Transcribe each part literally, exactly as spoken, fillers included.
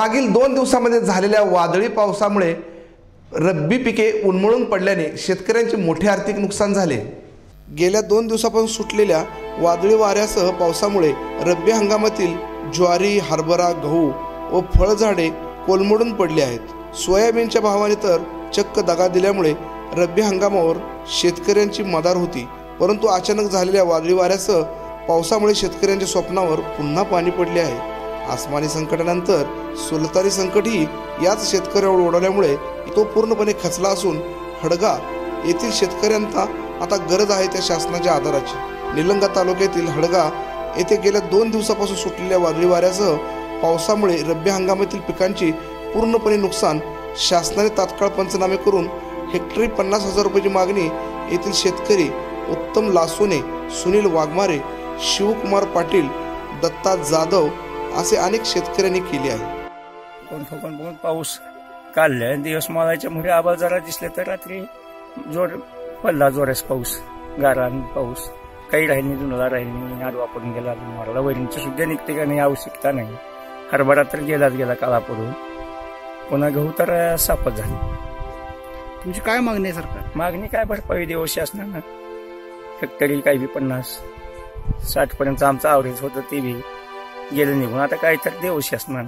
मागील दोन दिवसांमध्ये झालेल्या वादळी पावसामुळे रब्बी पिके उन्मळून पडल्याने शेतकऱ्यांचे मोठे आर्थिक नुकसान झाले। गेल्या दोन दिवसांपासून सुटलेल्या वादळी वाऱ्यासह पावसामुळे रब्बी हंगामातील ज्वारी, हरभरा, गहू व फळझाडे कोलमडून पडली आहेत। सोयाबीनच्या भावाने तर चक्क दगा दिल्यामुळे रब्बी हंगामावर शेतकऱ्यांची मदार होती, परंतु अचानक झालेल्या वादळी वाऱ्यासह पावसामुळे शेतकऱ्यांच्या स्वप्नावर पुन्हा पाणी पडले आहे। आसमानी संकटानंतर सुलतानी संकटही याच शेतकऱ्यावर ओढवल्यामुळे तो पूर्णपणे खचला असून हडगा येथील शेतकऱ्यांना आता गरज आहे त्या शासनाच्या आधाराची। निलंगा तालुक्यातील हडगा येथे गेल्या दोन दिवसापासून सुटलेल्या वादळी वाऱ्यासह पावसामुळे रब्बी हंगामातील पिकांची पूर्णपणे नुकसान शासनाने तात्काळ पंचनामे करून हेक्टरी पन्नास हजार रुपयाची मागणी येथील शेतकरी उत्तम लासोने, सुनील वाघमारे, शिवकुमार पाटील, दत्ता जाधव असे अनेक शेतकऱ्यांनी केले आहे। कोण कोण कोण पाऊस काढले दिवस माळाच्या मुळे आबाळ जरा दिसले तर रात्री जोर पडला, जोरास पाऊस, गारान पाऊस, काही राहिली जुनला राहिली, आडवा पडून गेला, मारला वैरणची सुद्धा निघते का नाही आवश्यकता नाही। हरभरा तर गेलाच गेला काळा पडून, पुन्हा गहू तर सापच झाली। तुमची काय मागणी आहे सरकार? मागणी काय भरपाई देऊ शासनानं, हेक्टरी काही बी पन्नास साठ पर्यंत आमचं आवरेज होतं, ते बी गेलं निघून, आता काय तर देऊ शासनानं।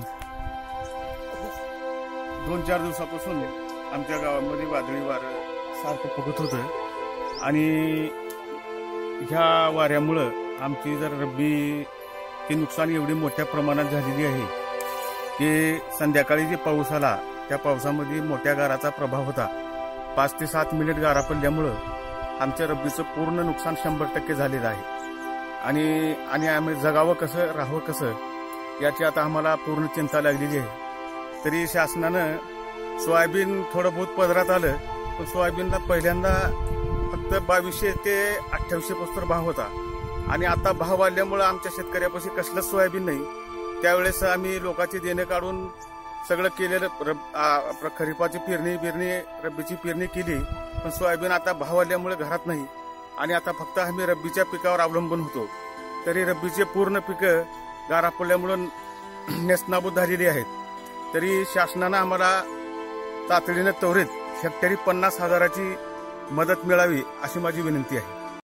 दोन चार दिवसापासून आमच्या गावामध्ये वादळी वारं सारखं फुगत होतं आणि ह्या वाऱ्यामुळं आमची जर रब्बीची नुकसान एवढी मोठ्या प्रमाणात झालेली आहे की संध्याकाळी जे पाऊस आला त्या पावसामध्ये मोठ्या गाराचा प्रभाव होता। पाच ते सात मिनिट गारा पडल्यामुळं आमच्या रब्बीचं पूर्ण नुकसान शंभर टक्के झालेलं आहे आणि आणि आम्ही जगावं कसं, राहावं कसं याची आता आम्हाला पूर्ण चिंता लागलेली आहे। तरी शासनानं सोयाबीन थोडं बहुत पदरात आलं, पण सोयाबीनला पहिल्यांदा फक्त बावीसशे ते अठ्ठावीसशे पस्तर भाव होता आणि आता भाव वाढल्यामुळं आमच्या शेतकऱ्यापाशी कसलंच सोयाबीन नाही। त्यावेळेस आम्ही लोकांची देणे काढून सगळं केलेलं, रब खरीपाची पेरणी बिरणी रब्बीची पेरणी केली, पण सोयाबीन आता भाव वाढल्यामुळे घरात नाही आणि आता फक्त आम्ही रब्बीच्या पिकावर अवलंबून होतो। तरी रब्बीचे पूर्ण पिकं गारा पडल्यामुळं नेस्तनाबूत झालेली आहेत। तरी शासनानं आम्हाला तातडीनं त्वरित हेक्टरी पन्नास हजाराची मदत मिळावी अशी माझी विनंती आहे।